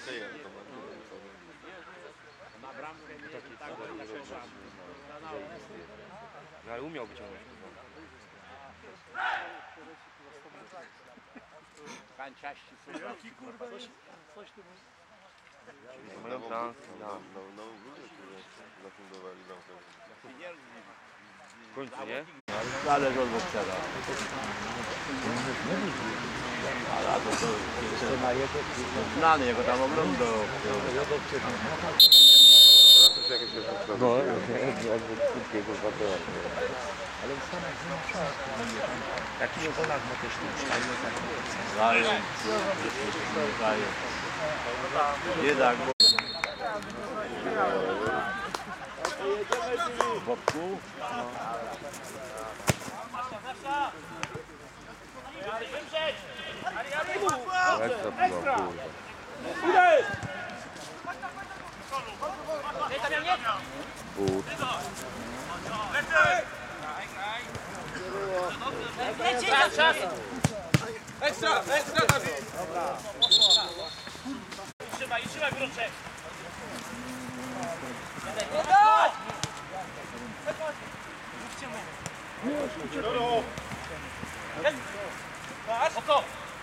Na bramkę nie tak, No ale umiał wyciągnąć. kanciaści są. Jaki kurwa coś tu Mają trans, no. Zafundowali bramkę. W końcu, nie? Zależy od boksera. Ale to znany, jego tam oglądał. No, jakby krótkie kurwa było. Ale w Stanach nie ma jakiś Polak ma też tu Zając. Jednak. W boku. Ekstra, kurwa. Ekstra, Dawid! Trzymaj, Bruczek! Oko!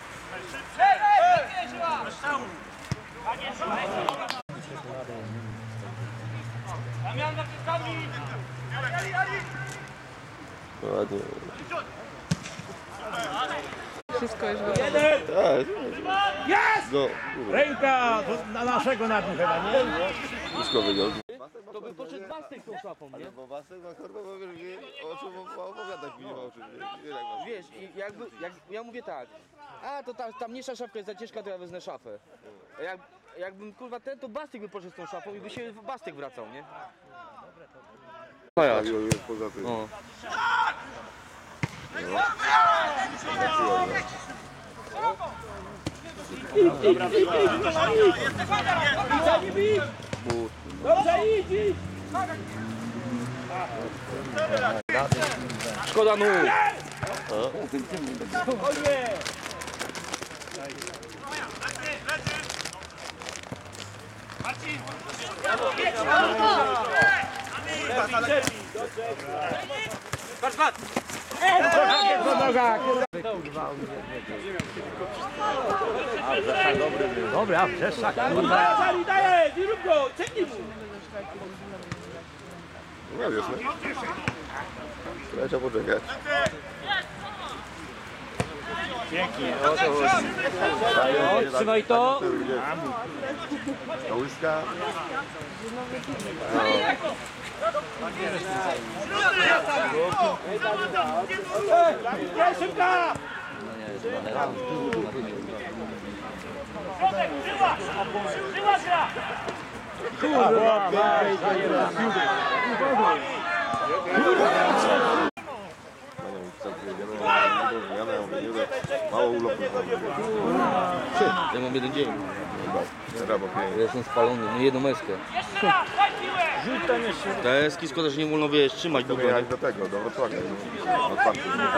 Damian na piłkami! Ładnie. Wszystko jest gotowe. Tak. No, Ręka na naszego na dół chyba, nie? wszystko wygląda. To by poszedł Bastek tą szafą, nie? Bo Wasek ma kurwa, bo wiesz, o czym ma opowiadać mi nie ma o czym, nie? Wiesz, i jak ja mówię tak, a to ta mniejsza szafka jest za ciężka, to ja wezmę szafę. Jakbym kurwa to Bastek by poszedł z tą szafą i by się Bastek wracał, nie? Tak, jest poza tym. O. Szkoda nóg. Dobra, a przeszak. Daję, nie rób go, czeknij mu. No wiesz, no. Trzeba poczekać. Pięknie. Trzymaj to. To łyska. Szybka! Żyła gra! Kurwa, Mało urlopu. Ja mam jeden dzień. Brawo, Ja pięknie. jestem spalony, no jedną meskę. Jeszcze raz, daj piłę! Te eski szkoda, że nie wolno wiesz, trzymać To długo. jechać do tego, do Wrocławia. Otwarty.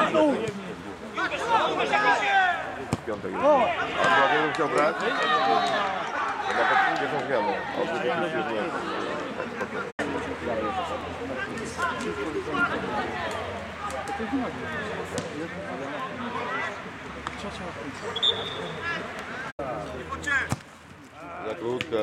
W piątek jest. A Wrocławiu bym chciał brać? Na podwórkę są zmiany. Obrót już nie jest. Tak, spokojnie. Za krótka.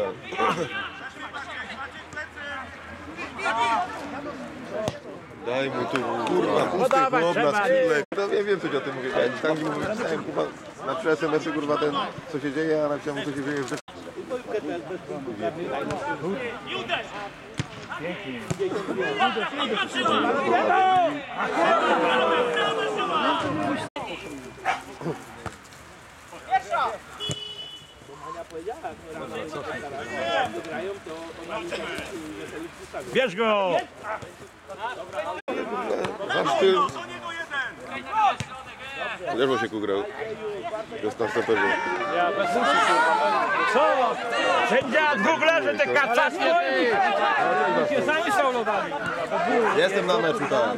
Daj mu tu, kurwa, pusty chłop na skrzydle. No wiem coś o tym mówię. Ja tak mi mówiłem, kurwa, na 3 SMS-y, kurwa, ten, co się dzieje, a napisałem mu, co się dzieje w rzeczy. I uderz! Bierz go! Masz ty. Lewo się kugrał. Jest na stoperze. Co? Sędzia dwóch leży, te kacaski! Sami faulowali. Jestem na meczu, tak.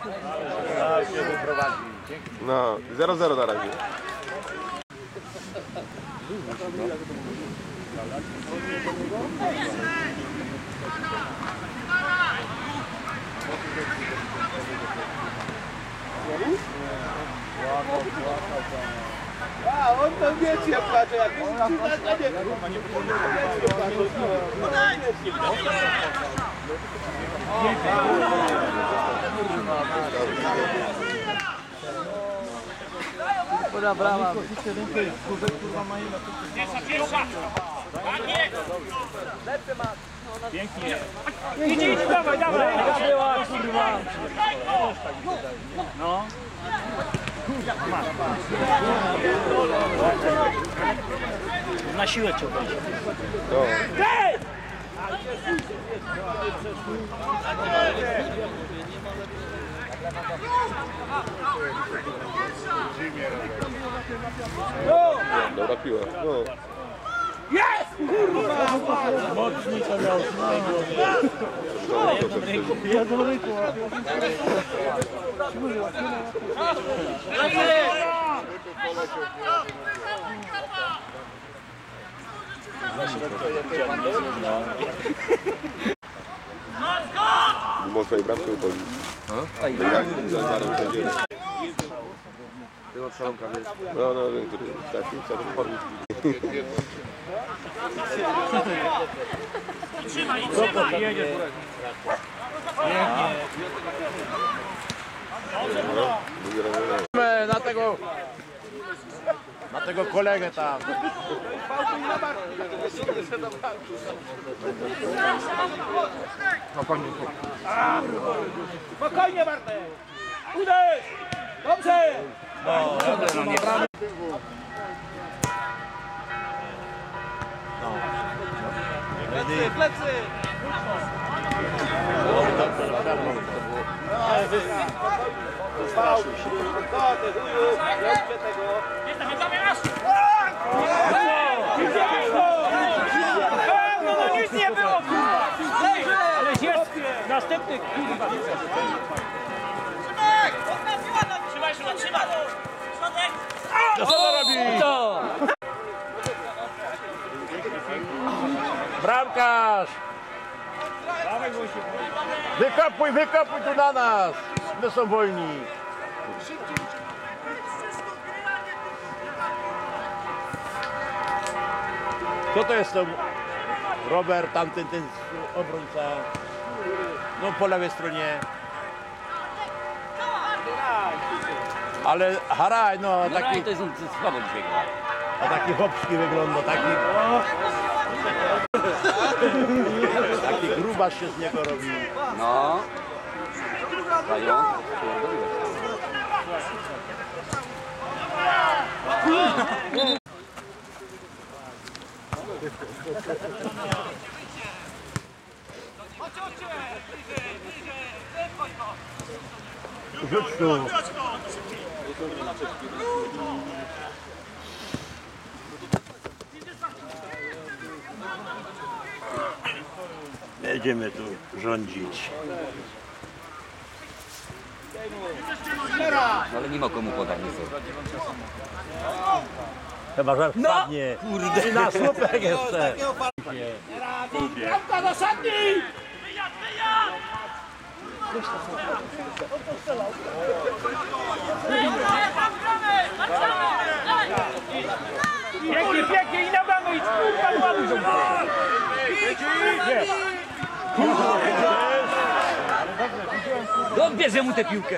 No, 0-0 na razie. A, on tam wiecie, jak patrzę, jak Pierwsza! Tak jest! Pięknie! Idź, dawaj, dawaj! No. Na siłę cię będzie. Dobra piła. No. Mimo swojej bramki uchodzi. Jak za karą sędziego. Było trzonka, wiesz. No, no, wiem, który taki, co to chodzi. Trzymaj, trzymaj! Jedziesz. Na tego kolegę tam. Spokojnie, Bartek! Uderz! Dobrze! Plecy, plecy! Jest tam, zamiast! No nic nie było! Ale jest następny, kurwa. Trzymaj, trzymaj, trzymaj! Środek! Co to robi? To! Bramkarz! Wykapuj, wykapuj tu na nas! My są wolni. Kto to jest to? Robert, tamten ten obrońca. No po lewej stronie. Ale Haraj, no taki, to jest słabo dzisiaj gra. a taki chłopski wygląda, taki grubasz się z niego robi. No. Zając. Rzuć tu. Będziemy tu rządzić. No ale nie ma komu podać nic. Chyba, że wpadnie. Kurde. I na słupek jeszcze. Bramka do szatni! Wyjazd, wyjazd! Pięknie, pięknie i na bramę idź, kurwa, ładuj się. Odbierze mu tę piłkę.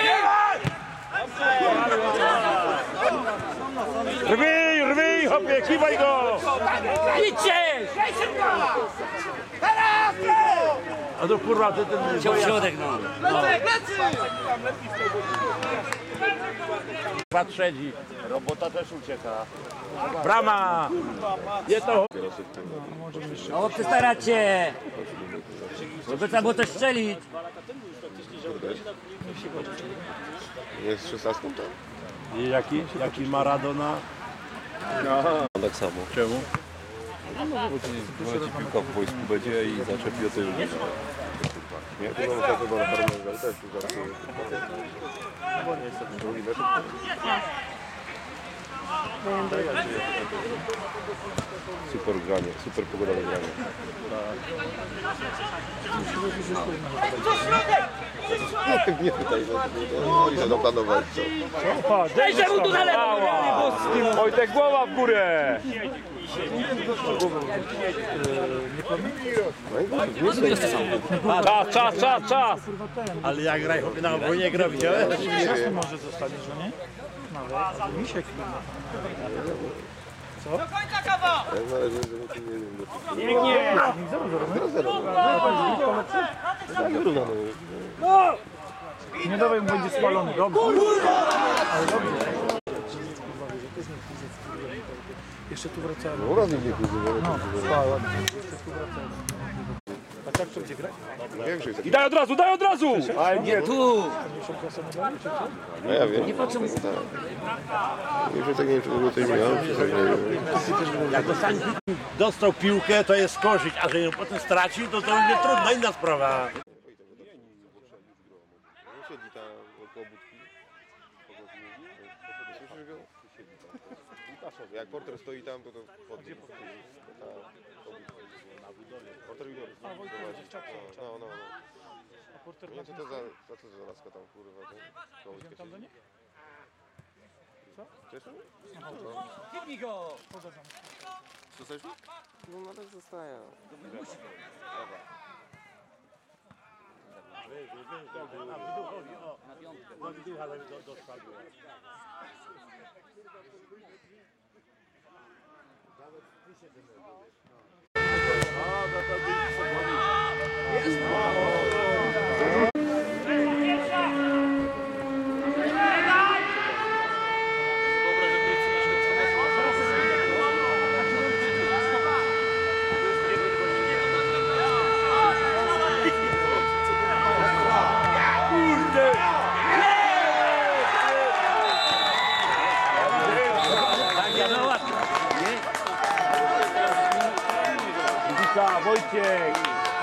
Rwij, rwij, hopie, kiwaj go! Idźcie! A to kurwa, ty ten... Chciał w środek, no. Patrzeć i robota też ucieka. Brama! Nie to... No, przestarać się! Żeby trzeba było coś strzelić. Jest z 16 to? I jaki Maradona? Tak samo. Czemu? No bo to jest piłka w wojsku będzie i zaczepi o tył. Nie, to mam takiego na Parmenga, ale też tu zaraz. Drugi mecz. Super granie, super pogodowe granie. Nie tutaj, oni się doplanować. Daj się mu tu na lewo! Wojtek, głowa w górę! Czas! Ale jak graj na wojnie gra, widziałeś? Może zostawić, że nie? Nawet, ale Misiek Do końca kawa! Jak na razie nie wiem. Tak wyrównano. nie dawaj mu, będzie spalony. Dobrze. Ale dobrze. Jeszcze tu wracamy. No raz nie kuzyn, No, ładnie. Jeszcze tu wracamy. A tak to gdzie grać? większy jest. I daj od razu! Ale nie, tu! No ja wiem. Nie patrzę mu. Jeszcze tak nie wiem, czy w ogóle coś miałem, czy coś nie wiem. Jak dostał piłkę, to jest korzyść, a że ją potem stracił, to będzie trudna, inna sprawa. Siedzi tam koło budki. Słyszysz go? Jak porter stoi tam, to podnie. Porter junior. No. A porter Nie, co to za laska tam, kurwa, to? idziemy tam do nich? Co? Cieszył? Kiwnij go! Co chcesz? No nadal zostaje. Wojciech!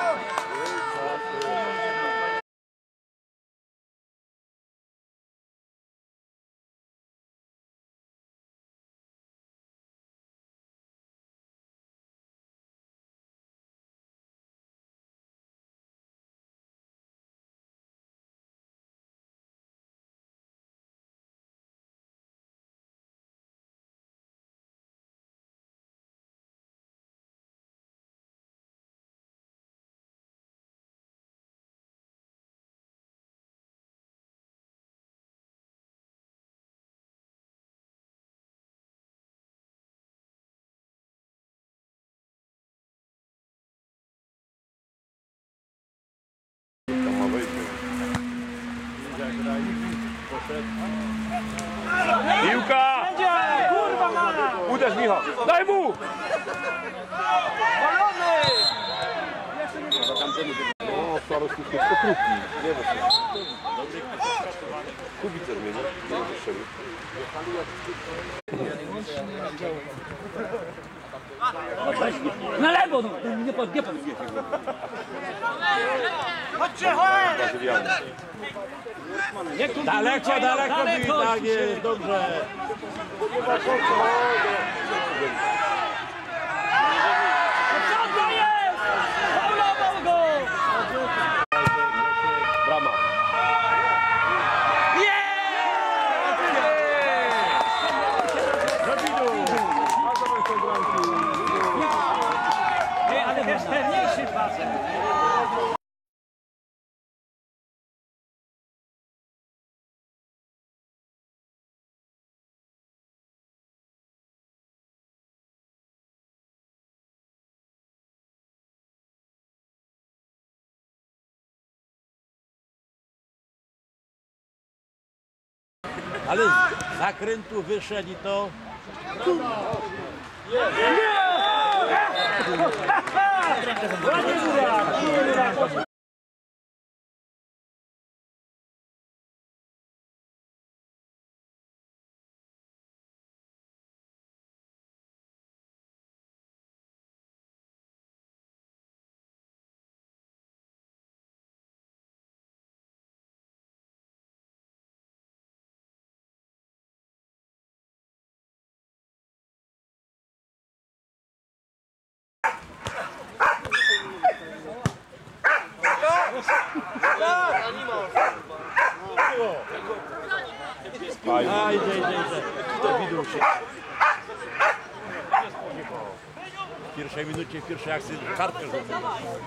Piłka! Uderz, Michał! Daj mu! No, starość już jest pokrutki. Nie wiem, Kubice zmieni. Nie wystrzelił. Na lewo, no! Nie pod. Chodźcie, chodź! Brazylianie. Daleko, tak jest, dobrze. Co to jest? Faulował go! Brama. Ale wiesz, pewniejszy facet. Ale z zakrętu wyszedł i to... W pierwszej minucie, w pierwszej akcji kartkę rzucił.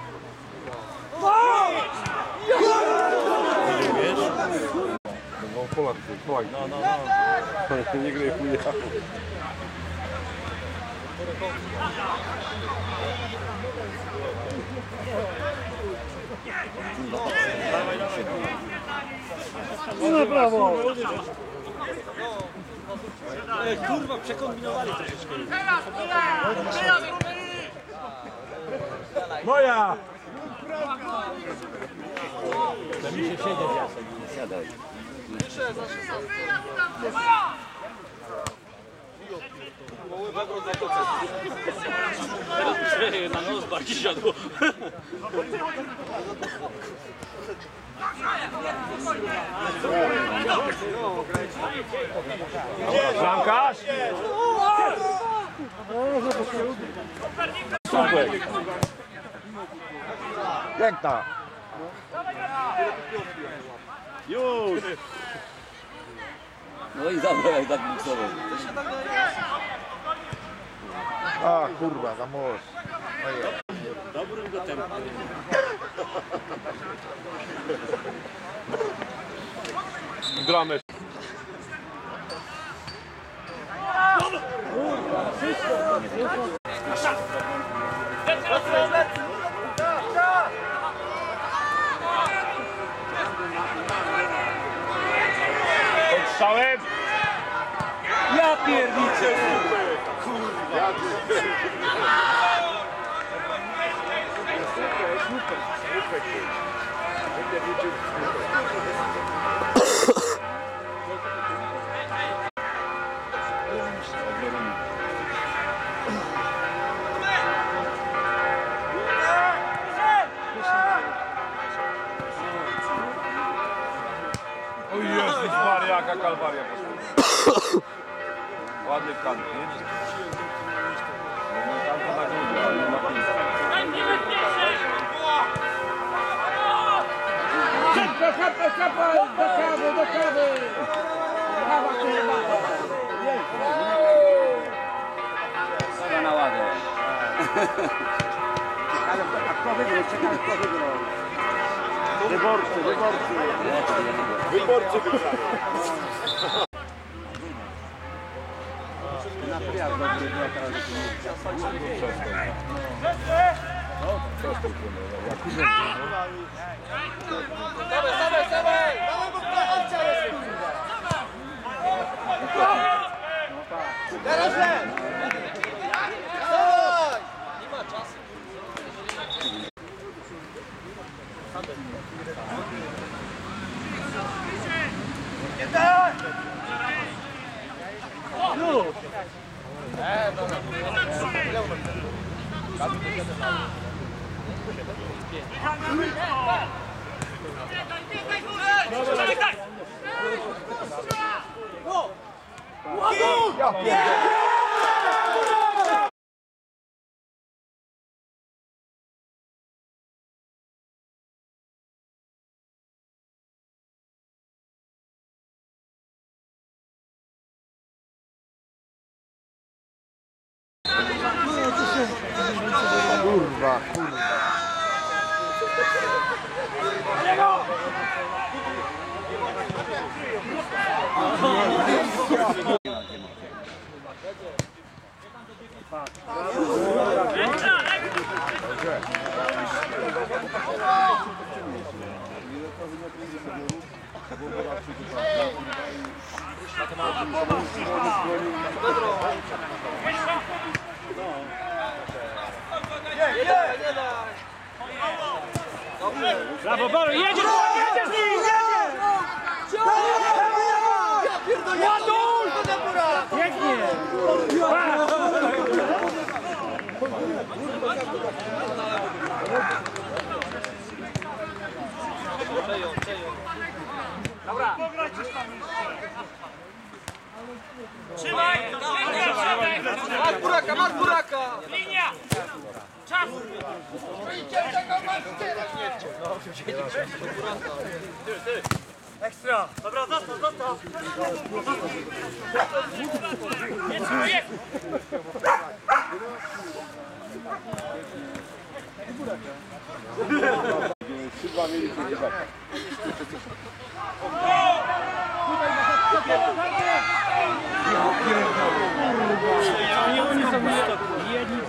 Wiesz? Polak, no. Nie gryfuje. No brawo! Kurwa, przekombinowali troszeczkę. Moja! To mi się siedzieć, ja sobie nie siadaj. Na nos bardziej siadło. Bramkarz! Super! Piękna. Już! No i zabrał jak tak buksował. A kurwa, za most. Dobrym go tempu. Gramy. Strzałem! Ja pierniczę. O Jezus Maria, jaka kalwaria poszła. Ładny kant, nie? No tam to na górze, ale nie na końcu. Do kawy! Kawa kurwa! Kawa na ładę. Kto wygrał? Czekaj, kto wygrał? Wyborcy. Wyborcy wygrali. Kurwa. Brawo, Boru, jedziesz! Jedziesz z nim! Jedziesz! Ładuj! Pięknie! Trzymaj! Masz buraka! Linia! Czas! Ekstra! Dobra, zostaw, zostaw! Jest, jest! Oni są jedni